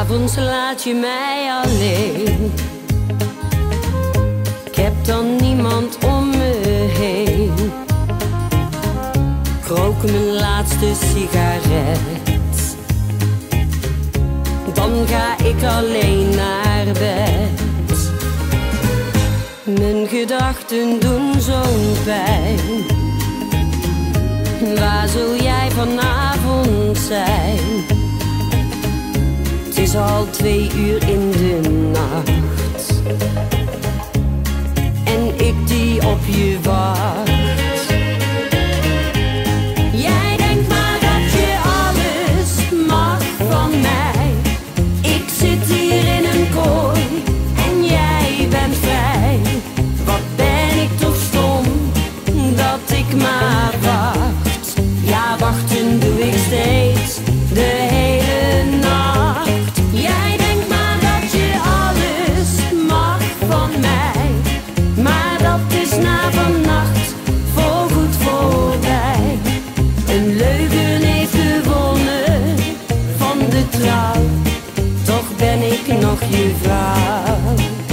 'S'avonds laat je mij alleen. Ik heb dan niemand om me heen. Ik rook mijn laatste sigaret. Dan ga ik alleen naar bed. Mijn gedachten doen zo'n pijn. Waar zul jij vanavond zijn? Het is al 2 uur in de nacht en ik die op je wacht. Jij denkt maar dat je alles mag van mij. Ik zit hier in een kooi en jij bent vrij. Wat ben ik toch stom dat ik maar wacht. Ja, wachten doe ik steeds de hele nacht. Jij denkt maar dat je alles mag van mij, maar dat is na vannacht voorgoed voorbij. Een leugen heeft gewonnen van de trouw, toch ben ik nog je vrouw.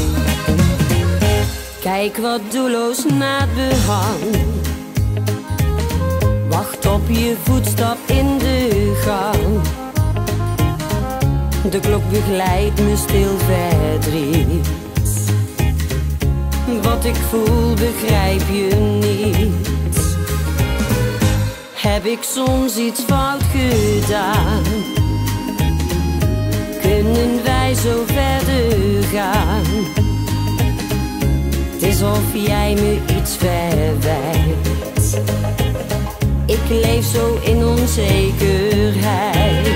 Kijk wat doelloos na het behang. Wacht op je voetstap in de gang. De klok begeleidt me stil verdriet. Wat ik voel begrijp je niet. Heb ik soms iets fout gedaan? Kunnen wij zo verder gaan? Het is of jij me iets verwijt. Ik leef zo in onzekerheid.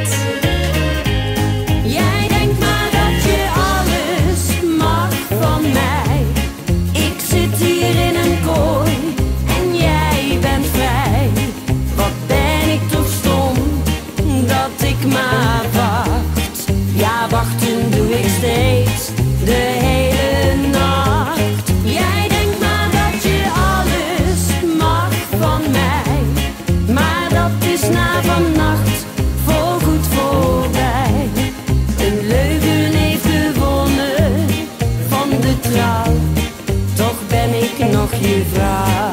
Jij denkt maar dat je alles mag van mij. Ik zit hier in een kooi en jij bent vrij. Wat ben ik toch stom dat ik maar wacht. Ja, wachten doe ik steeds de hele nacht. Jij denkt maar dat je alles mag van mij, maar dat is na vannacht voorgoed voorbij. Een leugen heeft gewonnen van de trouw, toch ben ik nog je vrouw.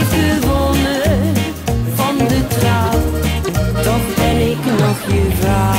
nog je vrouw.